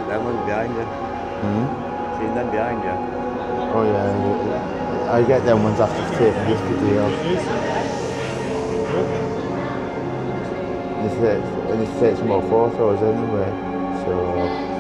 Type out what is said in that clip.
Them ones behind you. Hmm? Seen them behind you. Oh yeah, I get them ones after taking this video. And it takes more photos anyway, so